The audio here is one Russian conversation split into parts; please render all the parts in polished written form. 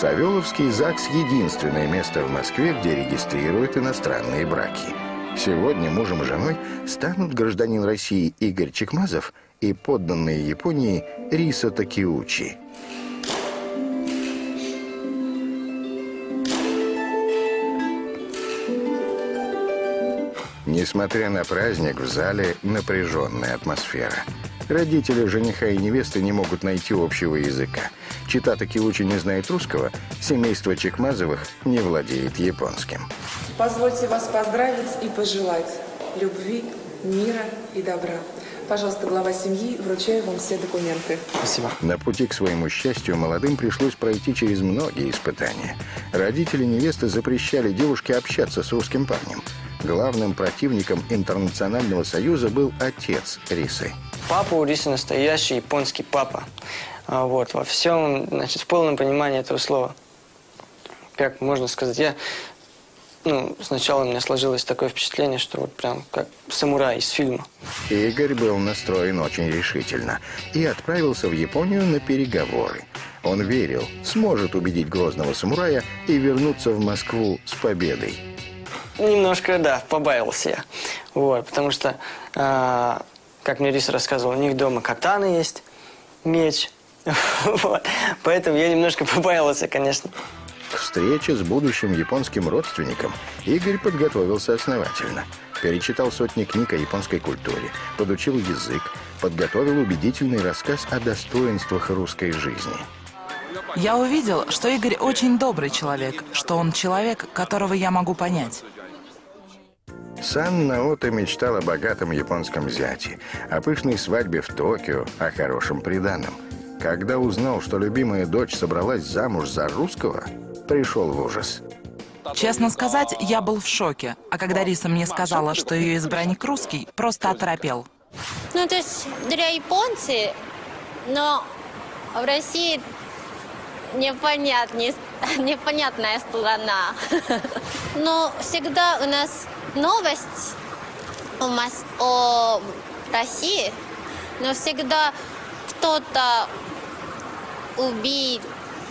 Савеловский ЗАГС – единственное место в Москве, где регистрируют иностранные браки. Сегодня мужем и женой станут гражданин России Игорь Чекмазов и подданные Японии Риса Такеучи. Несмотря на праздник, в зале напряженная атмосфера. Родители жениха и невесты не могут найти общего языка. Чита Такеучи не знает русского, семейство Чекмазовых не владеет японским. Позвольте вас поздравить и пожелать любви, мира и добра. Пожалуйста, глава семьи, вручаю вам все документы. Спасибо. На пути к своему счастью молодым пришлось пройти через многие испытания. Родители невесты запрещали девушке общаться с русским парнем. Главным противником Интернационального союза был отец Рисы. Папа у Рисы настоящий японский папа. Вот, во всем, значит, в полном понимании этого слова. Как можно сказать, сначала у меня сложилось такое впечатление, что вот прям как самурай из фильма. Игорь был настроен очень решительно и отправился в Японию на переговоры. Он верил, сможет убедить грозного самурая и вернуться в Москву с победой. Немножко, да, побаивался я. Вот, потому что, как мне Риса рассказывала, у них дома катана есть, меч. Вот. Поэтому я немножко побаивался, конечно. К встрече с будущим японским родственником Игорь подготовился основательно. Перечитал сотни книг о японской культуре, подучил язык, подготовил убедительный рассказ о достоинствах русской жизни. Я увидел, что Игорь очень добрый человек, что он человек, которого я могу понять. Сан Наото мечтал о богатом японском зяте, о пышной свадьбе в Токио, о хорошем приданом. Когда узнал, что любимая дочь собралась замуж за русского, пришел в ужас. Честно сказать, я был в шоке. А когда Риса мне сказала, что ее избранник русский, просто оторопел. То есть для японцев, но в России непонятная страна. Но всегда у нас новость о России, но всегда кто-то убил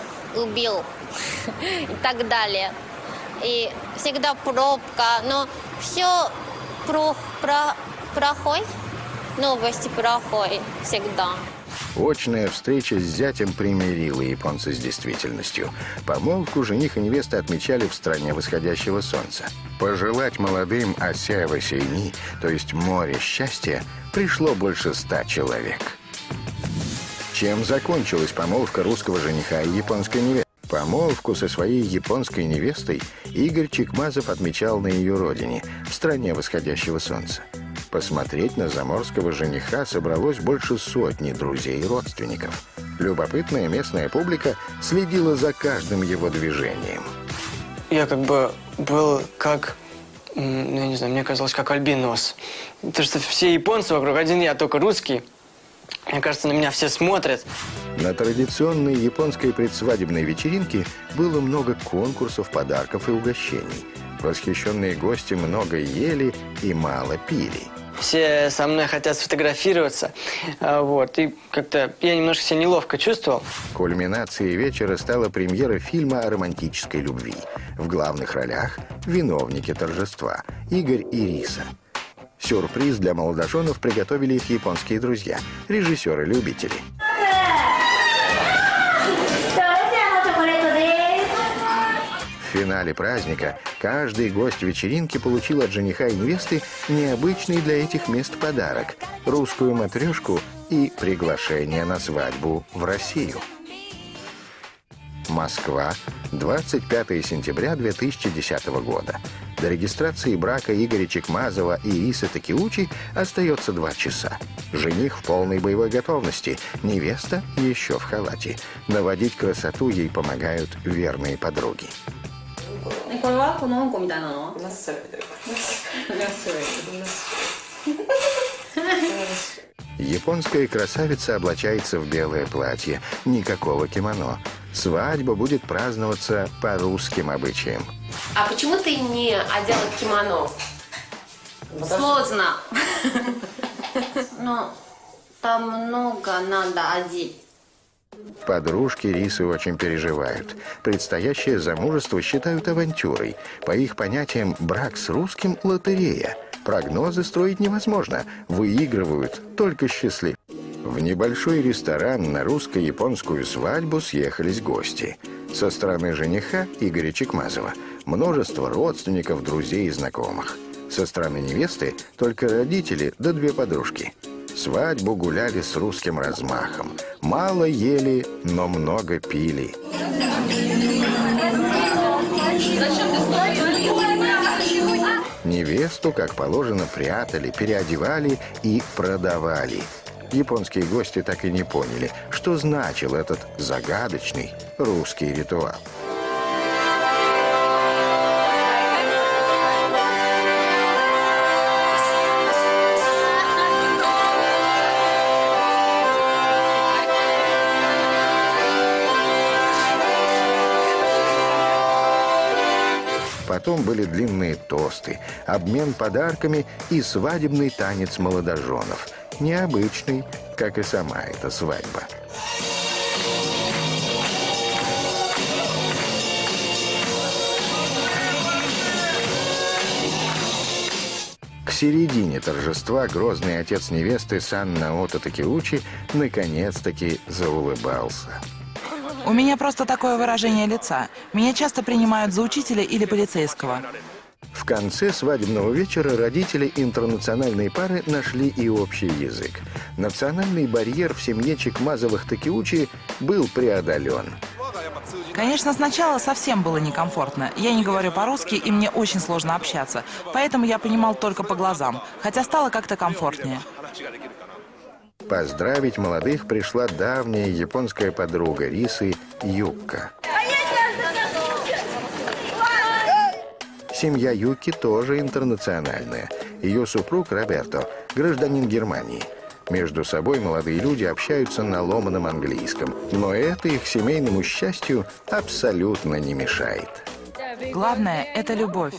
и так далее. И всегда пробка, но все проходит, новости проходят всегда. Очная встреча с зятем примирила японца с действительностью. Помолвку жених и невеста отмечали в стране восходящего солнца. Пожелать молодым Асяева Сейни, то есть море счастья, пришло больше 100 человек. Чем закончилась помолвка русского жениха и японской невесты? Помолвку со своей японской невестой Игорь Чекмазов отмечал на ее родине, в стране восходящего солнца. Посмотреть на заморского жениха собралось больше сотни друзей и родственников. Любопытная местная публика следила за каждым его движением. Я как бы был как, я не знаю, мне казалось, как альбинос. Потому что все японцы вокруг, один я только русский. Мне кажется, на меня все смотрят. На традиционной японской предсвадебной вечеринке было много конкурсов, подарков и угощений. Восхищенные гости много ели и мало пили. Все со мной хотят сфотографироваться, вот, и как-то я немножко себя неловко чувствовал. Кульминацией вечера стала премьера фильма о романтической любви. В главных ролях виновники торжества Игорь и Риса. Сюрприз для молодоженов приготовили их японские друзья, режиссеры-любители. В финале праздника каждый гость вечеринки получил от жениха и невесты необычный для этих мест подарок – русскую матрешку и приглашение на свадьбу в Россию. Москва, 25 сентября 2010 года. До регистрации брака Игоря Чекмазова и Рисы Такеучи остается 2 часа. Жених в полной боевой готовности, невеста еще в халате. Наводить красоту ей помогают верные подруги. Японская красавица облачается в белое платье, никакого кимоно. Свадьба будет праздноваться по русским обычаям. А почему ты не одела кимоно? Сложно. Но там много надо одеть. Подружки Рисы очень переживают. Предстоящее замужество считают авантюрой. По их понятиям, брак с русским – лотерея. Прогнозы строить невозможно. Выигрывают только счастливые. В небольшой ресторан на русско-японскую свадьбу съехались гости. Со стороны жениха Игоря Чекмазова множество родственников, друзей и знакомых. Со стороны невесты только родители да 2 подружки. Свадьбу гуляли с русским размахом. Мало ели, но много пили. Невесту, как положено, прятали, переодевали и продавали. Японские гости так и не поняли, что значил этот загадочный русский ритуал. Потом были длинные тосты, обмен подарками и свадебный танец молодоженов. Необычный, как и сама эта свадьба. К середине торжества грозный отец невесты Сан Наото Такеучи наконец-таки заулыбался. У меня просто такое выражение лица. Меня часто принимают за учителя или полицейского. В конце свадебного вечера родители интернациональной пары нашли и общий язык. Национальный барьер в семье Чекмазовых-Такеучи был преодолен. Конечно, сначала совсем было некомфортно. Я не говорю по-русски, и мне очень сложно общаться. Поэтому я понимал только по глазам, хотя стало как-то комфортнее. Поздравить молодых пришла давняя японская подруга Рисы Юкка. Семья Юки тоже интернациональная. Ее супруг Роберто – гражданин Германии. Между собой молодые люди общаются на ломаном английском. Но это их семейному счастью абсолютно не мешает. Главное – это любовь.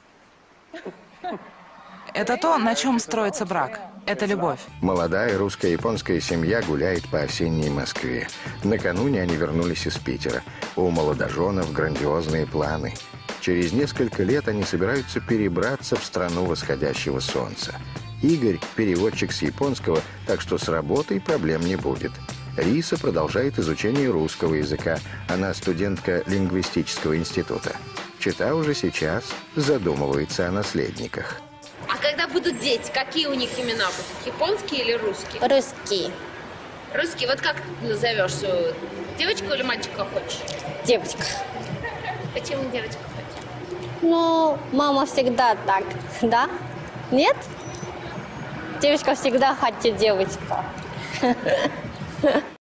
Это то, на чем строится брак. Это любовь. Молодая русско-японская семья гуляет по осенней Москве. Накануне они вернулись из Питера. У молодоженов грандиозные планы. Через несколько лет они собираются перебраться в страну восходящего солнца. Игорь – переводчик с японского, так что с работой проблем не будет. Риса продолжает изучение русского языка. Она студентка лингвистического института. Чита уже сейчас задумывается о наследниках. А когда будут дети, какие у них имена будут? Японские или русские? Русский. Русские. Вот как ты назовешь свою девочку или мальчика хочешь? Девочка. Почему девочка хочешь? Ну, мама всегда так, да? Нет? Девочка всегда хочет девочка.